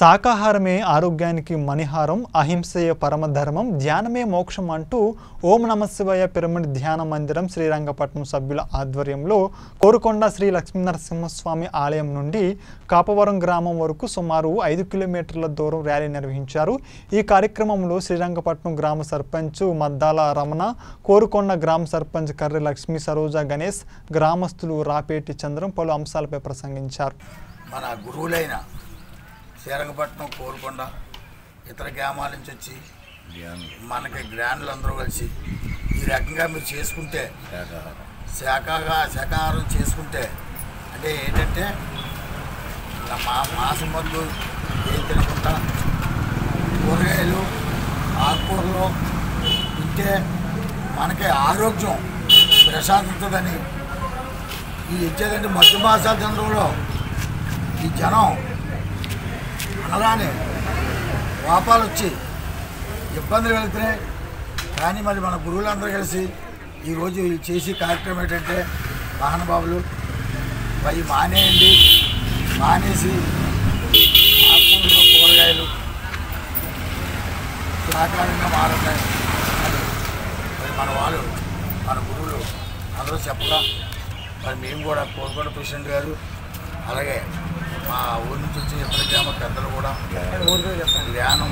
శాకాహారమే ఆరోగ్యానికి మణిహారం, అహింసయే పరమధర్మం, ధ్యానమే మోక్షం అంటూ ఓం నమశివాయ పిరమిడ్ ధ్యాన మందిరం శ్రీరంగపట్నం సభ్యుల ఆధ్వర్యంలో కోరుకొండ శ్రీ లక్ష్మీనరసింహస్వామి ఆలయం నుండి కాపవరం గ్రామం వరకు సుమారు 5 కిలోమీటర్ల దూరం ర్యాలీ నిర్వహించారు. ఈ కార్యక్రమంలో శ్రీరంగపట్నం గ్రామ సర్పంచ్ మద్దాల రమణ, కోరుకొండ గ్రామ సర్పంచ్ కర్రి లక్ష్మీ సరోజ గణేష్, గ్రామస్తులు రాపేటి చంద్రం పలు అంశాలపై ప్రసంగించారు. మన గురువులైన శ్రీరంగపట్నం, కోరుకొండ ఇతర గ్రామాల నుంచి వచ్చి మనకి గ్రాండ్లు అందరూ కలిసి ఈ రకంగా మీరు చేసుకుంటే శాకాహారం చేసుకుంటే అంటే ఏంటంటే మాంసం మందు ఏం తినకుండా కూరగాయలు ఆకుకూరలు తింటే మనకి ఆరోగ్యం ప్రశాంతతని ఈ ఇచ్చేదంటే మధ్య మాసాల జనంలో ఈ జనం అలానే వాపాలు వచ్చి ఇబ్బందులు వెళ్తున్నాయి. కానీ మరి మన గురువులందరూ కలిసి ఈరోజు చేసే కార్యక్రమం ఏంటంటే మహానుభావులు అవి మానేసి ఆకుకూరలు కూరగాయలు సహకారంగా మారుతాయి. మరి మన వాళ్ళు మన గురువులు అందరూ చెప్పగా మరి మేము కూడా కోరుకొండ ప్రెసిడెంట్ గారు అలాగే మా ఊరి నుంచి వచ్చి ఇతర గ్రామ పెద్దలు కూడా ధ్యానం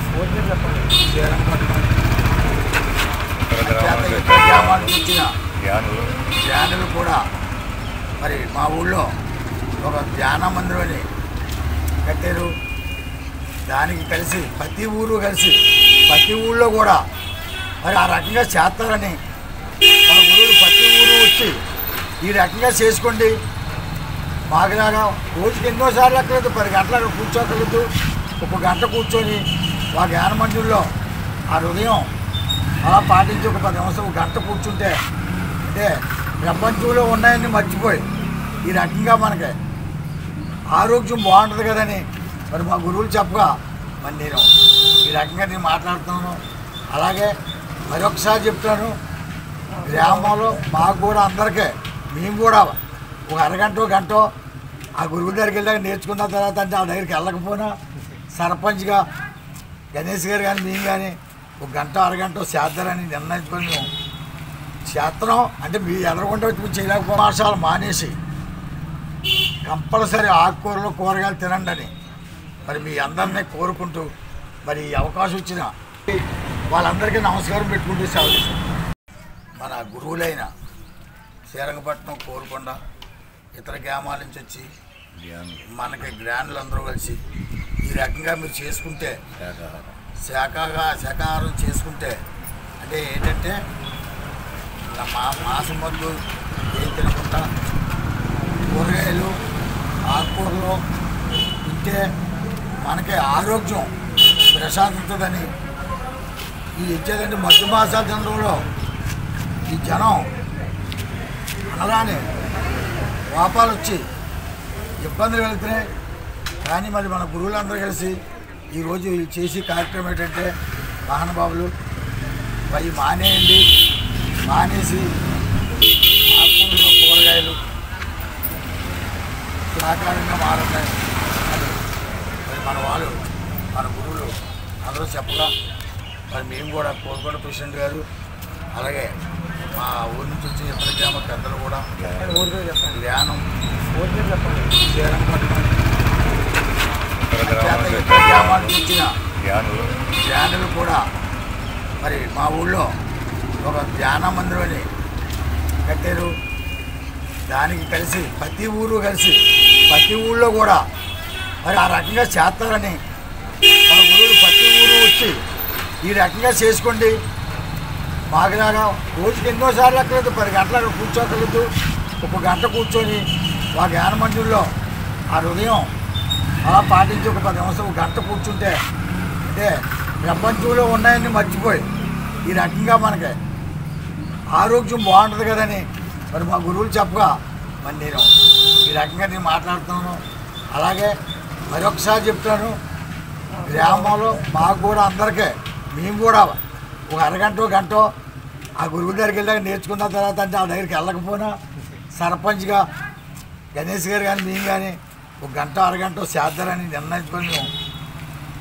గ్రామాల నుంచి వచ్చిన ధ్యానులు కూడా మరి మా ఊళ్ళో ఒక ధ్యాన మందిరం అని కట్టారు. దానికి కలిసి ప్రతి ఊళ్ళో కూడా మరి ఆ రకంగా చేస్తారని మన గురువులు ప్రతి ఊరు వచ్చి ఈ రకంగా చేసుకోండి. మాకులాగా రోజుకి ఎన్నోసార్లు అక్కర్లేదు, 10 గంటలకు కూర్చోకలేదు. 1 గంట కూర్చొని ఆ జ్ఞాన మందిరంలో ఆ హృదయం అలా పాటించి ఒక 10 నిమిషాలు 1 గంట కూర్చుంటే అంటే ప్రపంచంలో ఉన్నాయని మర్చిపోయి ఈ రకంగా మనకి ఆరోగ్యం బాగుంటుంది కదని మరి మా గురువులు చెప్పగా మరి నేను ఈ రకంగా నేను మాట్లాడుతున్నాను. అలాగే మరొకసారి చెప్తాను, గ్రామంలో మాకు కూడా అందరికీ మేము కూడా ఒక అరగంట గంట ఆ గురువు దగ్గరికి వెళ్ళాక నేర్చుకున్న తర్వాత అంటే ఆ దగ్గరికి వెళ్ళకపోయినా సర్పంచ్గా గణేష్ గారు కానీ మేము కానీ 1 గంట అరగంట చేద్దారని నిర్ణయించుకొని మేము చేస్తున్నాం. అంటే మీ ఎదరకుండా వచ్చి చేయలేకపోయిన మాసాలు మానేసి కంపల్సరీ ఆకుకూరలు కూరగాయలు తినండి అని మరి మీ అందరినీ కోరుకుంటూ మరి ఈ అవకాశం వచ్చిన వాళ్ళందరికీ నమస్కారం పెట్టుకుంటూ సెలవు. మన గురువులైన శ్రీరంగపట్నం, కోరుకొండ ఇతర గ్రామాల నుంచి వచ్చి మనకి గ్రాండ్లు అందరూ కలిసి ఈ రకంగా మీరు చేసుకుంటే శాకాహారం చేసుకుంటే అంటే ఏంటంటే మాంసం మందు ఏం తినకుండా కూరగాయలు ఆకుకూరలు తింటే మనకి ఆరోగ్యం ప్రశాంతతని ఈ ఇచ్చేదంటే మధ్య మాసాల జనంలో ఈ జనం అలానే వాపాలు వచ్చి ఇబ్బందులు వెళ్తున్నాయి. కానీ మరి మన గురువులందరూ కలిసి ఈరోజు చేసే కార్యక్రమం ఏంటంటే మహానుభావులు అవి మానేసి ఆకుకూరలు కూరగాయలు సహకారంగా మారుతాయి. మరి మన వాళ్ళు మన గురువులు అందరూ చెప్పగా మరి మేము కూడా కోరుకొండ ప్రెసిడెంట్ గారు అలాగే మా ఊరి నుంచి వచ్చి ఇతర గ్రామ పెద్దలు కూడా ధ్యానం గ్రామాల నుంచి వచ్చిన ధ్యానులు కూడా మరి మా ఊళ్ళో ఒక ధ్యాన మందిరం అని కట్టారు. దానికి కలిసి ప్రతి ఊళ్ళో కూడా మరి ఆ రకంగా చేస్తారని మన గురువులు ప్రతి ఊరు వచ్చి ఈ రకంగా చేసుకోండి. మాకులాగా రోజుకి ఎన్నోసార్లు అక్కర్లేదు, 10 గంటలకు కూర్చోకలేదు. 1 గంట కూర్చొని ఆ జ్ఞాన మందిరంలో ఆ హృదయం అలా పాటించి ఒక 10 నిమిషాలు 1 గంట కూర్చుంటే అంటే ప్రపంచంలో ఉన్నాయని మర్చిపోయి ఈ రకంగా మనకి ఆరోగ్యం బాగుంటుంది కదని మరి మా గురువులు చెప్పగా మరి నేను ఈ రకంగా నేను మాట్లాడుతున్నాను. అలాగే మరొకసారి చెప్తాను, గ్రామంలో మాకు కూడా అందరికీ మేము కూడా 1 అరగంట గంట ఆ గురువు దగ్గరికి వెళ్ళాక నేర్చుకున్న తర్వాత అంటే ఆ దగ్గరికి వెళ్ళకపోయినా సర్పంచ్గా గణేష్ గారు కానీ మేము కానీ 1 గంట అరగంట చేద్దారని నిర్ణయించుకొని మేము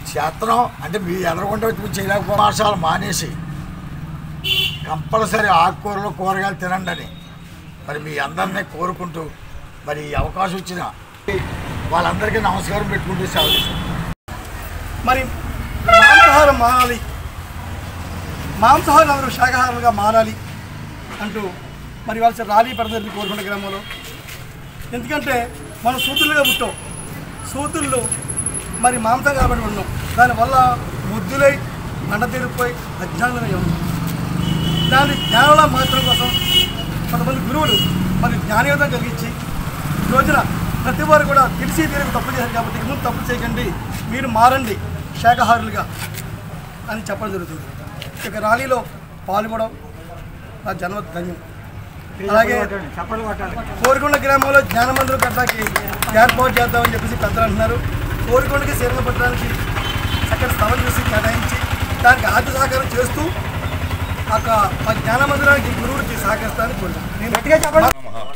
చేతనం అంటే మీ ఎదరకుండా వచ్చి చేయలేకపోతే మాంసాలు మానేసి కంపల్సరీ ఆకుకూరలు కూరగాయలు తినండి అని మరి మీ అందరినీ కోరుకుంటూ మరి ఈ అవకాశం ఇచ్చిన వాళ్ళందరికీ నమస్కారం పెట్టుకుంటూ సెలవు. మరి మాంసాహారం మారాలి, మాంసాహారం అందరూ శాకాహారులుగా మారాలి అంటూ మరి వాళ్ళ ర్యాలీ పెడతారు కోరుకొండ గ్రామంలో. ఎందుకంటే మనం సూతులుగా పుట్టాం, సూతుళ్ళు మరి మాంసం కాబట్టి ఉన్నాం, దానివల్ల ముద్దులై మండ తీరిపోయి అజ్ఞానంగా ఉన్నాం. దాని జ్ఞానంలో మార్చడం కోసం కొంతమంది గురువులు మరి జ్ఞానయోధం కలిగించి ఈ రోజున ప్రతి వారు కూడా తెలిసి తీరికి తప్పు చేశారు కాబట్టి ముందు తప్పు చేయకండి, మీరు మారండి శాకాహారులుగా అని చెప్పడం జరుగుతుంది. ఇక ర్యాలీలో పాల్గొనడం నా జన్మ ధన్యం. అలాగే కోరుకొండ గ్రామంలో జ్ఞాన మందిరం కట్టడానికి ఏర్పాటు చేద్దామని చెప్పేసి పెద్దలు అంటున్నారు. కోరుకొండకి శ్రీరంగ పట్టడానికి అక్కడ స్థలం చూసి కేటాయించి దానికి ఆర్థిక సహకారం చేస్తూ ఆ జ్ఞాన మందిరానికి గురువుడికి సహకరిస్తానని కోరుకుంటున్నాను.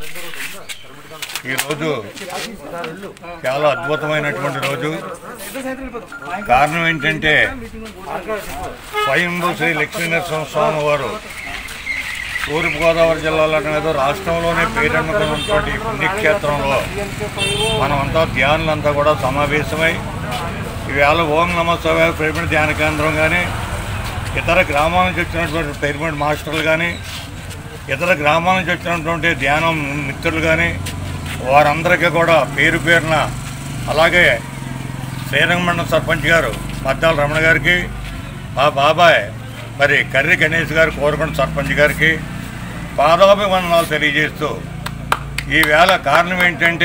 ఈరోజు చాలా అద్భుతమైనటువంటి రోజు. కారణం ఏంటంటే స్వయంభూ శ్రీ లక్ష్మీనరసింహ స్వామి వారు తూర్పుగోదావరి జిల్లాలోనే ఏదో రాష్ట్రంలోనే పేరెన్నుకున్నటువంటి పుణ్యక్షేత్రంలో మనమంతా ధ్యానులంతా కూడా సమావేశమై ఈవేళ ఓం నమః శివాయ పిరమిడ్ ధ్యాన కేంద్రం కానీ, ఇతర గ్రామాల నుంచి వచ్చినటువంటి పిరమిడ్ మాస్టర్లు కానీ, ఇతర గ్రామాల నుంచి వచ్చినటువంటి ధ్యానం మిత్రులు కానీ వారందరికీ కూడా పేరు పేరున, అలాగే శ్రీరంగమండలం సర్పంచ్ గారు మద్దాల రమణ గారికి, మా బాబాయ్ మరి కర్రి గణేష్ గారు కోరుకొండ సర్పంచ్ గారికి పాదాభివందనాలు తెలియజేస్తూ ఈవేళ కారణం ఏంటంటే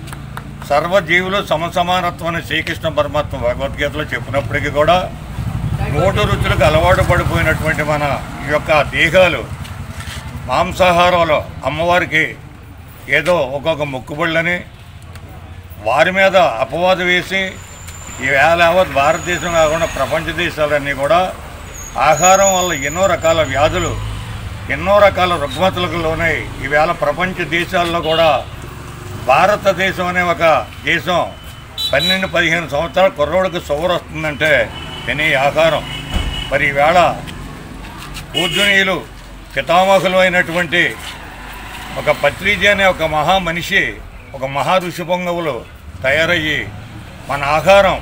సర్వజీవులు సమసమానత్వం అని శ్రీకృష్ణ పరమాత్మ భగవద్గీతలో చెప్పినప్పటికీ కూడా 3 రుచులకు అలవాటు పడిపోయినటువంటి మన ఈ యొక్క దేహాలు మాంసాహారంలో అమ్మవారికి ఏదో ఒక్కొక్క మొక్కుబళ్ళని వారి మీద అపవాదు వేసి ఈవేళ యావత్ భారతదేశం కాకుండా ప్రపంచ దేశాలన్నీ కూడా ఆహారం వల్ల ఎన్నో రకాల వ్యాధులు, ఎన్నో రకాల రుగ్మతలకు లోనై ఈవేళ ప్రపంచ దేశాల్లో కూడా భారతదేశం అనే ఒక దేశం 12-15 సంవత్సరాల కుర్రోడికి షుగర్ వస్తుందంటే తినే ఆహారం. మరి ఈవేళ పూజనీయులు పితామహులు అయినటువంటి ఒక పత్రిజీ అనే ఒక మహా మనిషి, ఒక మహా ఋషి పొంగవులు తయారయ్యి మన ఆహారం,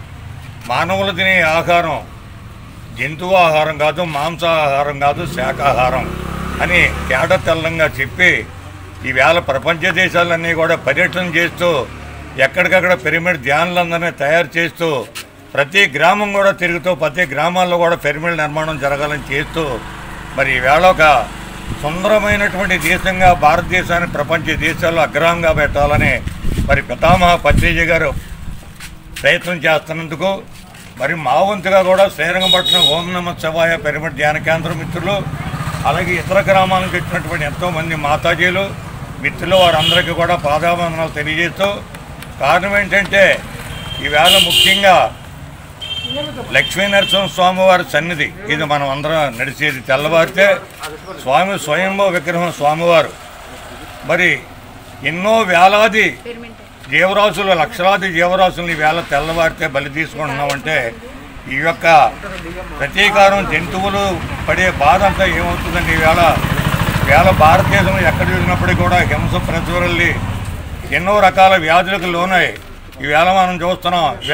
మానవులు తినే ఆహారం జంతువు ఆహారం కాదు, మాంసాహారం కాదు, శాకాహారం అని తేటతెల్లంగా చెప్పి ఈవేళ ప్రపంచ దేశాలన్నీ కూడా పర్యటన చేస్తూ ఎక్కడికక్కడ పిరమిడ్ ధ్యానులందరినీ తయారు చేస్తూ ప్రతి గ్రామం కూడా తిరుగుతూ ప్రతి గ్రామాల్లో కూడా పిరమిడ్ నిర్మాణం జరగాలని చేస్తూ మరి ఈవేళ ఒక సుందరమైనటువంటి దేశంగా భారతదేశాన్ని ప్రపంచ దేశాల్లో అగ్రహంగా పెట్టాలని మరి పితామహ పత్రిజీ గారు ప్రయత్నం చేస్తున్నందుకు మరి మా వంతుగా కూడా శ్రీరంగపట్నం ఓం నమః శివాయ పిరమిడ్ ధ్యాన కేంద్రం మిత్రులు, అలాగే ఇతర గ్రామాల నుంచి వచ్చినటువంటి ఎంతోమంది మాతాజీలు మిత్రులు వారందరికీ కూడా పాదాభివందనాలు తెలియజేస్తూ కారణం ఏంటంటే ఈవేళ ముఖ్యంగా లక్ష్మీనరసింహ స్వామి వారి సన్నిధి ఇది మనం అందరం నడిచేది. తెల్లవారితే స్వామి స్వయంభూ విగ్రహం స్వామివారు మరి ఎన్నో వేలాది జీవరాశులు, లక్షలాది జీవరాశులను ఈవేళ తెల్లవారితే బలి తీసుకుంటున్నామంటే ఈ యొక్క ప్రతీకారం జంతువులు పడే బాధ అంతా ఏమవుతుందండి. ఈవేళ భారతదేశంలో ఎక్కడ చూసినప్పటికీ కూడా హింస ప్రజ్వరల్లి ఎన్నో రకాల వ్యాధులకు లోనై ఈవేళ మనం చూస్తున్నాం.